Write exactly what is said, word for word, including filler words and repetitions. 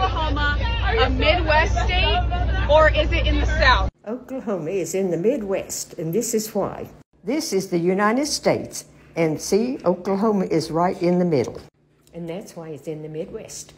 Oklahoma a Midwest state, or is it in the South? Oklahoma is in the Midwest, and this is why. This is the United States, and see, Oklahoma is right in the middle. And that's why it's in the Midwest.